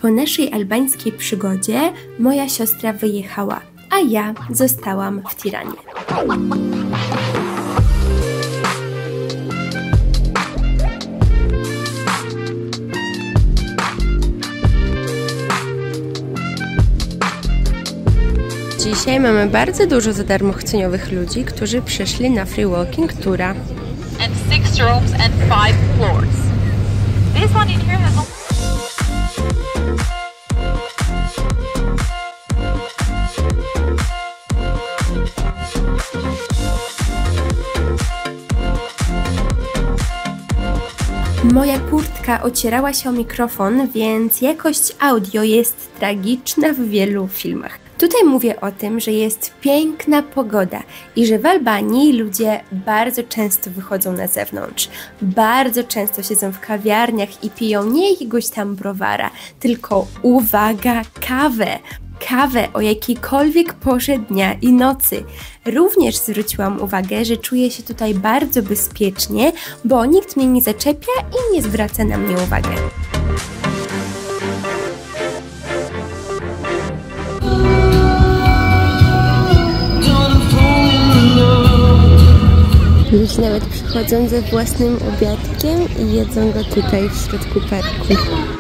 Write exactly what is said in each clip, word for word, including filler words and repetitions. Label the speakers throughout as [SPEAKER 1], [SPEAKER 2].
[SPEAKER 1] Po naszej albańskiej przygodzie moja siostra wyjechała, a ja zostałam w Tiranie. Dzisiaj mamy bardzo dużo za darmo chceniowych ludzi, którzy przyszli na free walking toura.
[SPEAKER 2] And six rooms and five floors. This one in here has a...
[SPEAKER 1] Moja kurtka ocierała się o mikrofon, więc jakość audio jest tragiczna w wielu filmach. Tutaj mówię o tym, że jest piękna pogoda i że w Albanii ludzie bardzo często wychodzą na zewnątrz. Bardzo często siedzą w kawiarniach i piją nie jakiegoś tam browara, tylko, uwaga, kawę. Kawę o jakiejkolwiek porze dnia i nocy. Również zwróciłam uwagę, że czuję się tutaj bardzo bezpiecznie, bo nikt mnie nie zaczepia i nie zwraca na mnie uwagi. Ludzie nawet przychodzą ze własnym obiadkiem i jedzą go tutaj w środku parku.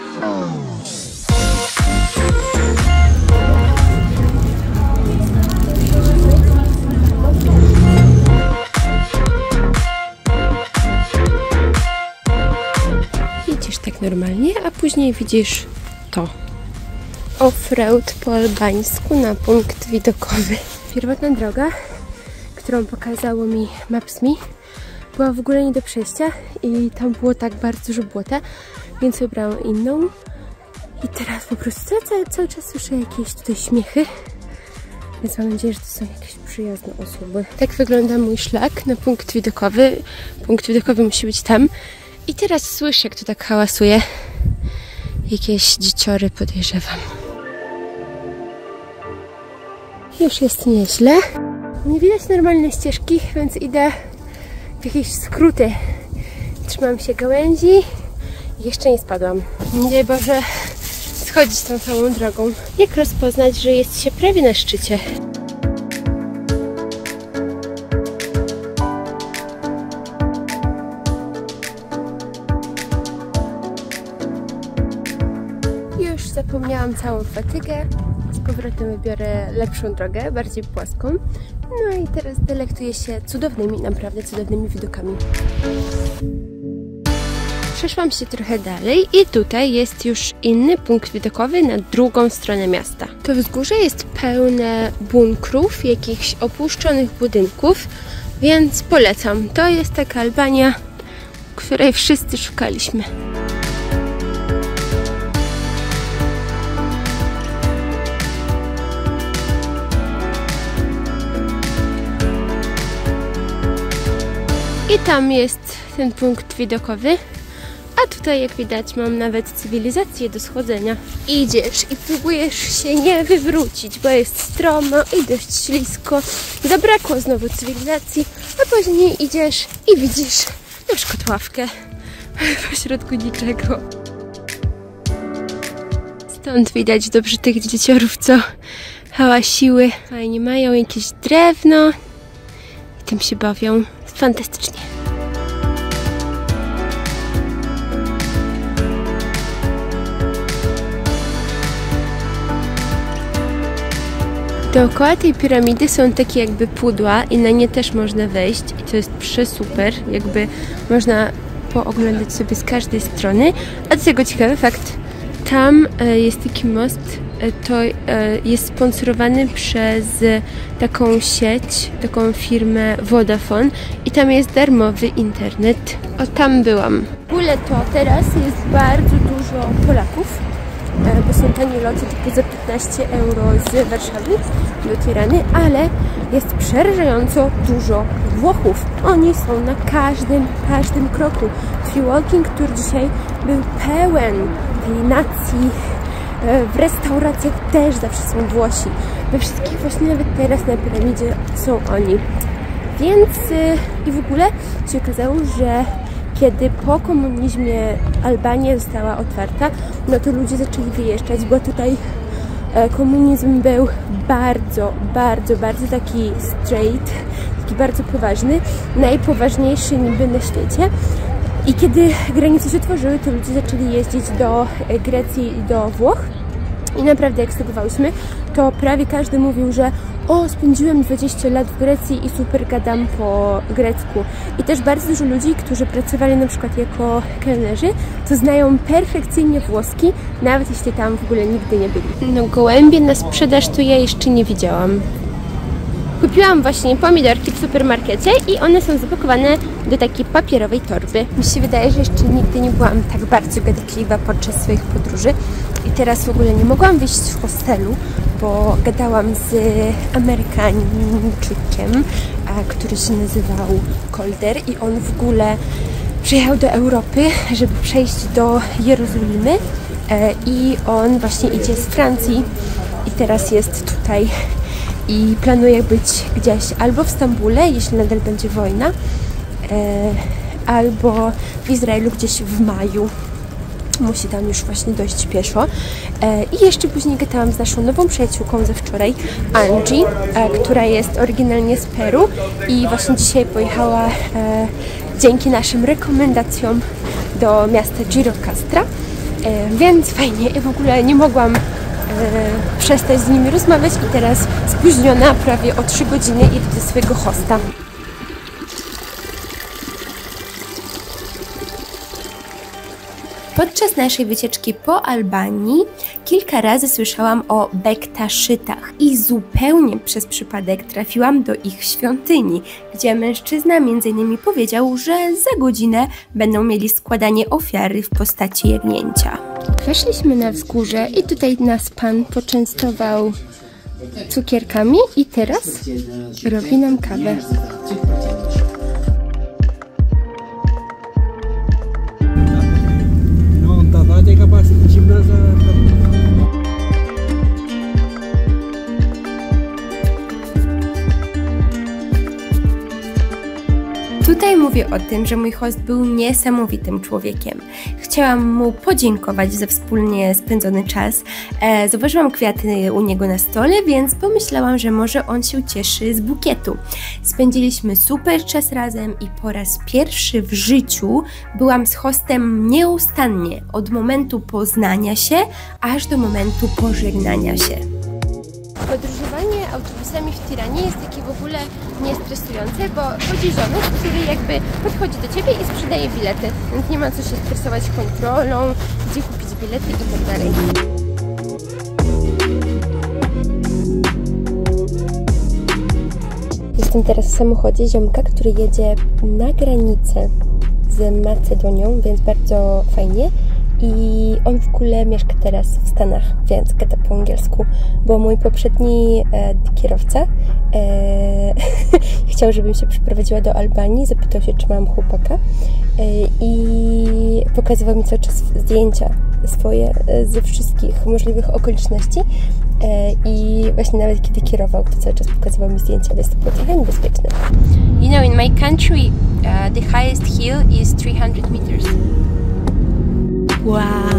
[SPEAKER 1] Idziesz tak normalnie, a później widzisz to. Offroad po albańsku na punkt widokowy. Pierwotna droga, którą pokazało mi Maps.me, była w ogóle nie do przejścia i tam było tak bardzo dużo błota, więc wybrałam inną. I teraz po prostu cały, cały czas słyszę jakieś tutaj śmiechy, więc mam nadzieję, że to są jakieś przyjazne osoby. Tak wygląda mój szlak na punkt widokowy. Punkt widokowy musi być tam. I teraz słyszę, jak to tak hałasuje. Jakieś dzieciory, podejrzewam. Już jest nieźle. Nie widać normalnej ścieżki, więc idę w jakieś skróty. Trzymam się gałęzi i jeszcze nie spadłam. Nie daj Boże schodzić tą samą drogą. Jak rozpoznać, że jest się prawie na szczycie? Już zapomniałam całą fatygę. Z powrotem wybiorę lepszą drogę, bardziej płaską. No i teraz delektuję się cudownymi, naprawdę cudownymi widokami. Przeszłam się trochę dalej i tutaj jest już inny punkt widokowy na drugą stronę miasta. To wzgórze jest pełne bunkrów, jakichś opuszczonych budynków, więc polecam. To jest taka Albania, której wszyscy szukaliśmy. I tam jest ten punkt widokowy, a tutaj jak widać mam nawet cywilizację do schodzenia. Idziesz i próbujesz się nie wywrócić, bo jest stromo i dość ślisko. Zabrakło znowu cywilizacji, a później idziesz i widzisz na przykład ławkę pośrodku niczego. Stąd widać dobrze tych dzieciorów, co hałasiły. Fajnie mają jakieś drewno i tym się bawią. Fantastycznie. Dookoła tej piramidy są takie jakby pudła i na nie też można wejść i to jest przesuper, jakby można pooglądać sobie z każdej strony. A do tego ciekawy fakt, tam jest taki most, to jest sponsorowany przez taką sieć, taką firmę Vodafone i tam jest darmowy internet. O, tam byłam. W ogóle to teraz jest bardzo dużo Polaków, bo są tanie loty typu za piętnaście euro z Warszawy do Tirany, ale jest przerażająco dużo Włochów. Oni są na każdym, każdym kroku. Free walking tour dzisiaj był pełen tej nacji. W restauracjach też zawsze są Włosi. We wszystkich właśnie nawet teraz na piramidzie są oni. Więc yy, i w ogóle się okazało, że kiedy po komunizmie Albania została otwarta, no to ludzie zaczęli wyjeżdżać, bo tutaj komunizm był bardzo, bardzo, bardzo taki straight, taki bardzo poważny, najpoważniejszy niby na świecie. I kiedy granice się otworzyły, to ludzie zaczęli jeździć do Grecji i do Włoch. I naprawdę jak studiowałyśmy, to prawie każdy mówił, że o, spędziłem dwadzieścia lat w Grecji i super gadam po grecku. I też bardzo dużo ludzi, którzy pracowali na przykład jako kelnerzy, to znają perfekcyjnie włoski, nawet jeśli tam w ogóle nigdy nie byli. No gołębie na sprzedaż to ja jeszcze nie widziałam. Kupiłam właśnie pomidorki w supermarkecie i one są zapakowane do takiej papierowej torby. Mi się wydaje, że jeszcze nigdy nie byłam tak bardzo gadatliwa podczas swoich podróży i teraz w ogóle nie mogłam wyjść z hostelu, bo gadałam z Amerykańczykiem, który się nazywał Kolder i on w ogóle przyjechał do Europy, żeby przejść do Jerozolimy i on właśnie idzie z Francji i teraz jest tutaj i planuje być gdzieś albo w Stambule, jeśli nadal będzie wojna, e, albo w Izraelu gdzieś w maju. Musi tam już właśnie dojść pieszo. E, I jeszcze później gadałam z naszą nową przyjaciółką ze wczoraj, Angie, e, która jest oryginalnie z Peru i właśnie dzisiaj pojechała e, dzięki naszym rekomendacjom do miasta Gjirokastra, e, więc fajnie. I w ogóle nie mogłam przestać z nimi rozmawiać i teraz spóźniona prawie o trzy godziny idę do swojego hosta. Podczas naszej wycieczki po Albanii kilka razy słyszałam o Bektaszytach i zupełnie przez przypadek trafiłam do ich świątyni, gdzie mężczyzna między innymi powiedział, że za godzinę będą mieli składanie ofiary w postaci jagnięcia. Weszliśmy na wzgórze i tutaj nas pan poczęstował cukierkami i teraz robi nam kawę. Tutaj mówię o tym, że mój host był niesamowitym człowiekiem. Chciałam mu podziękować za wspólnie spędzony czas. E, zauważyłam kwiaty u niego na stole, więc pomyślałam, że może on się cieszy z bukietu. Spędziliśmy super czas razem i po raz pierwszy w życiu byłam z hostem nieustannie od momentu poznania się aż do momentu pożegnania się. Podróżowanie autobusami w Tiranie jest takie w ogóle niestresujące, bo chodzi ziomek, który jakby podchodzi do ciebie i sprzedaje bilety, więc nie ma co się stresować kontrolą, gdzie kupić bilety i tak dalej. Jestem teraz w samochodzie ziomka, który jedzie na granicę z Macedonią, więc bardzo fajnie. I on w ogóle mieszka teraz w Stanach, więc gada po angielsku, bo mój poprzedni e, kierowca e, chciał, żebym się przeprowadziła do Albanii, zapytał się, czy mam chłopaka e, i pokazywał mi cały czas zdjęcia swoje e, ze wszystkich możliwych okoliczności e, i właśnie nawet kiedy kierował, to cały czas pokazywał mi zdjęcia, więc to było trochę niebezpieczne. You know, in my country uh, the highest hill is three hundred meters. Wow!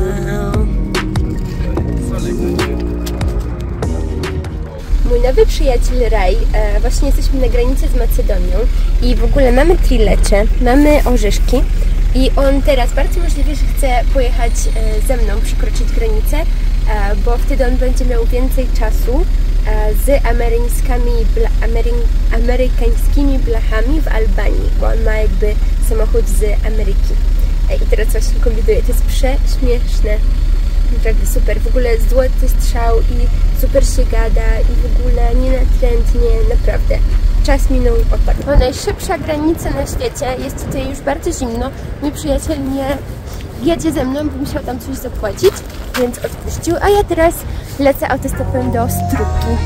[SPEAKER 1] Mój nowy przyjaciel Raj, e, właśnie jesteśmy na granicy z Macedonią i w ogóle mamy trilecze, mamy orzeszki i on teraz bardzo możliwe, że chce pojechać e, ze mną, przekroczyć granicę, e, bo wtedy on będzie miał więcej czasu e, z amerykańskimi, bla, amery, amerykańskimi blachami w Albanii, bo on ma jakby samochód z Ameryki. I teraz właśnie kombinuję, to jest prześmieszne, naprawdę super, w ogóle złoty strzał i super się gada i w ogóle nienatrętnie, naprawdę, czas minął oparł. To najszybsza granica na świecie, jest tutaj już bardzo zimno, mój przyjaciel nie jedzie ze mną, bo musiał tam coś zapłacić, więc odpuścił, a ja teraz lecę autostopem do Struki.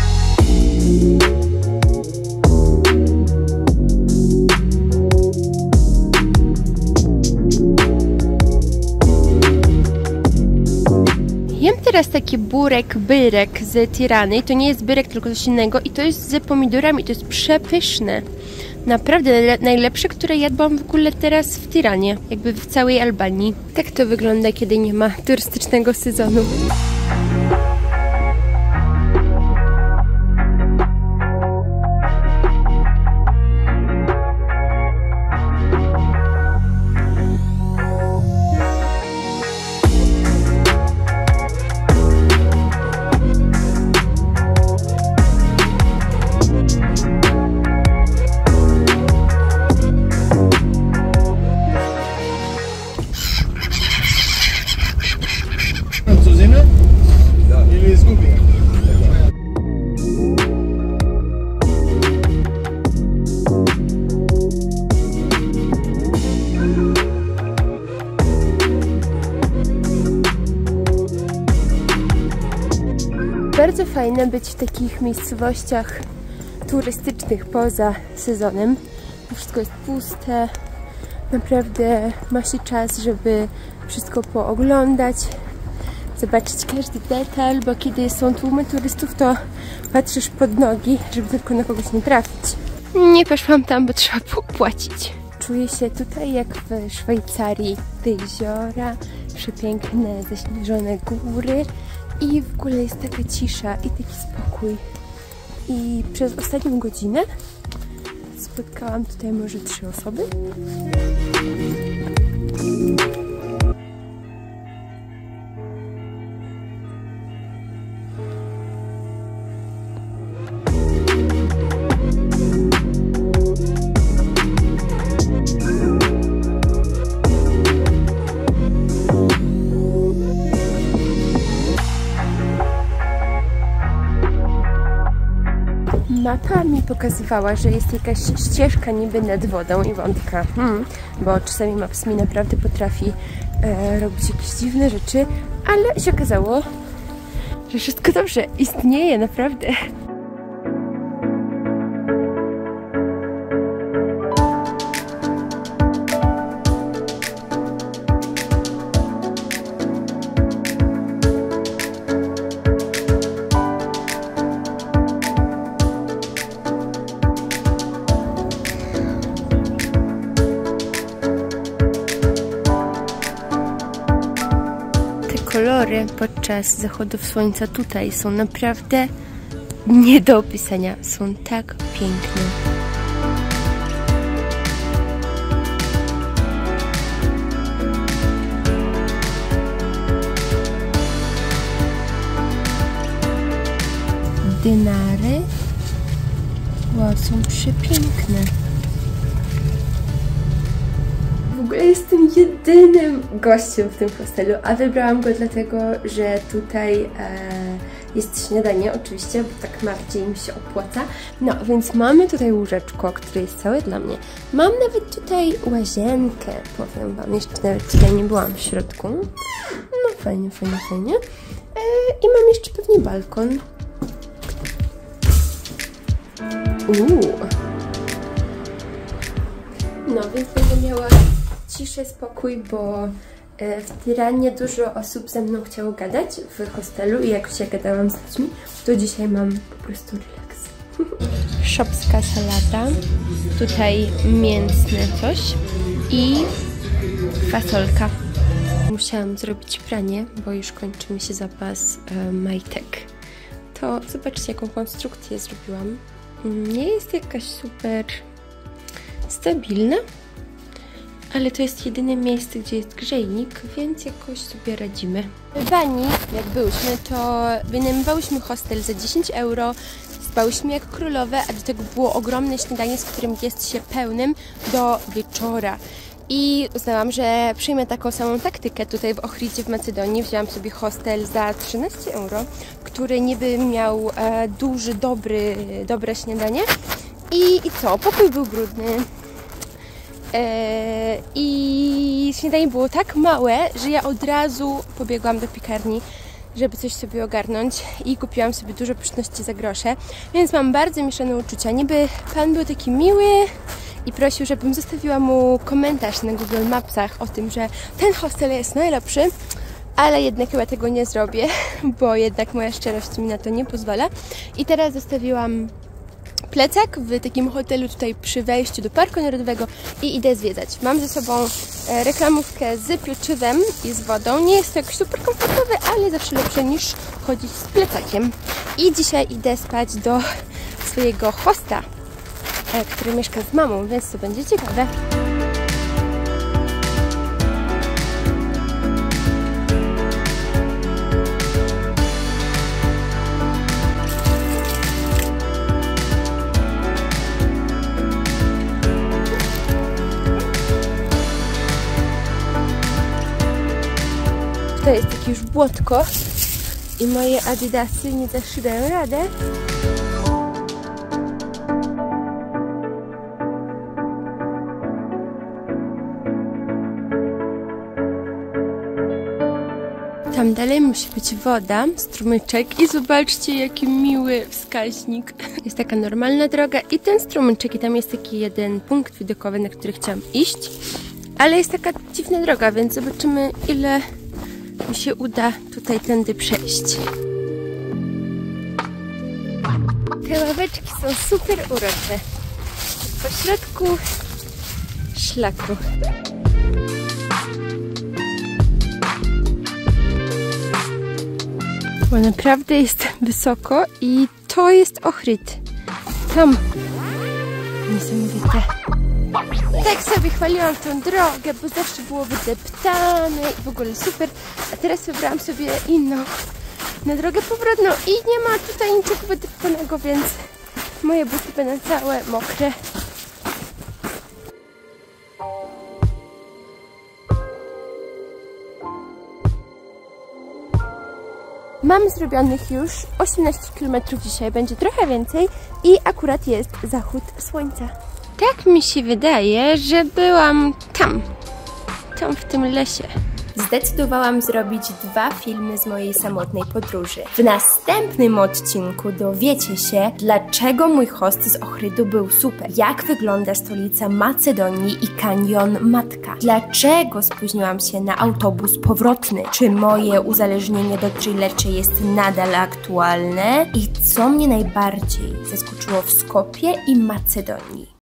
[SPEAKER 1] Jem teraz taki burek, byrek z Tirany. To nie jest byrek, tylko coś innego i to jest z pomidorami, to jest przepyszne. Naprawdę najlepsze, które jadłam w ogóle teraz w Tiranie, jakby w całej Albanii. Tak to wygląda, kiedy nie ma turystycznego sezonu. Bardzo fajne być w takich miejscowościach turystycznych poza sezonem. Wszystko jest puste. Naprawdę ma się czas, żeby wszystko pooglądać, zobaczyć każdy detal, bo kiedy są tłumy turystów, to patrzysz pod nogi, żeby tylko na kogoś nie trafić. Nie poszłam tam, bo trzeba było płacić. Czuję się tutaj jak w Szwajcarii. Te jeziora, przepiękne, zaśnieżone góry i w ogóle jest taka cisza i taki spokój. I przez ostatnią godzinę spotkałam tutaj może trzy osoby. Mapa mi pokazywała, że jest jakaś ścieżka niby nad wodą i wątka, hmm, bo czasami Maps mi naprawdę potrafi e, robić jakieś dziwne rzeczy, ale się okazało, że wszystko dobrze istnieje, naprawdę. Kolory podczas zachodów słońca tutaj są naprawdę nie do opisania. Są tak piękne. Dynary. Wow, są przepiękne. W ogóle jestem jedynym gościem w tym hostelu, a wybrałam go dlatego, że tutaj e, jest śniadanie oczywiście, bo tak bardziej mi się opłaca. No, więc mamy tutaj łóżeczko, które jest całe dla mnie. Mam nawet tutaj łazienkę, powiem wam, jeszcze nawet tutaj nie byłam w środku. No fajnie, fajnie, fajnie. E, I mam jeszcze pewnie balkon. Uuu. No, więc będę miała ciszę, spokój, bo w Tiranie dużo osób ze mną chciało gadać w hostelu i jak się gadałam z ludźmi, to dzisiaj mam po prostu relaks. Szopska salata, tutaj mięsne coś i fasolka. Musiałam zrobić pranie, bo już kończy mi się zapas e, majtek. To zobaczcie, jaką konstrukcję zrobiłam. Nie jest jakaś super stabilna, ale to jest jedyne miejsce, gdzie jest grzejnik, więc jakoś sobie radzimy. W Bani, jak byłyśmy, to wynajmowałyśmy hostel za dziesięć euro, spałyśmy jak królowe, a do tego było ogromne śniadanie, z którym jest się pełnym do wieczora. I uznałam, że przyjmę taką samą taktykę tutaj w Ohridzie w Macedonii. Wzięłam sobie hostel za trzynaście euro, który niby miał e, duży, dobry, dobre śniadanie. I, I co? Pokój był brudny. Eee, I śniadanie było tak małe, że ja od razu pobiegłam do piekarni, żeby coś sobie ogarnąć i kupiłam sobie dużo pyszności za grosze, więc mam bardzo mieszane uczucia. Niby pan był taki miły i prosił, żebym zostawiła mu komentarz na Google Mapsach o tym, że ten hostel jest najlepszy, ale jednak chyba tego nie zrobię, bo jednak moja szczerość mi na to nie pozwala. I teraz zostawiłam plecak w takim hotelu tutaj przy wejściu do Parku Narodowego i idę zwiedzać. Mam ze sobą e, reklamówkę z pieczywem i z wodą. Nie jest to jakoś super komfortowe, ale zawsze lepsze niż chodzić z plecakiem. I dzisiaj idę spać do swojego hosta, e, który mieszka z mamą, więc to będzie ciekawe. To jest takie już błotko i moje adidasy nie zawsze dają radę. Tam dalej musi być woda, strumyczek i zobaczcie jaki miły wskaźnik. Jest taka normalna droga i ten strumyczek i tam jest taki jeden punkt widokowy, na który chciałam iść. Ale jest taka dziwna droga, więc zobaczymy ile mi się uda tutaj tędy przejść. Te ławeczki są super urocze. Po środku szlaku. Bo naprawdę jest wysoko i to jest Ohrid. Tam. Niesamowite. Tak sobie chwaliłam tą drogę, bo zawsze było wydeptane i w ogóle super. A teraz wybrałam sobie inną, na drogę powrotną i nie ma tutaj niczego wydeptanego, więc moje buty będą całe mokre. Mam zrobionych już osiemnaście kilometrów dzisiaj, będzie trochę więcej i akurat jest zachód słońca. Tak mi się wydaje, że byłam tam, tam w tym lesie. Zdecydowałam zrobić dwa filmy z mojej samotnej podróży. W następnym odcinku dowiecie się, dlaczego mój host z Ohrydu był super, jak wygląda stolica Macedonii i kanion Matka, dlaczego spóźniłam się na autobus powrotny, czy moje uzależnienie do Trileczy jest nadal aktualne i co mnie najbardziej zaskoczyło w Skopie i Macedonii.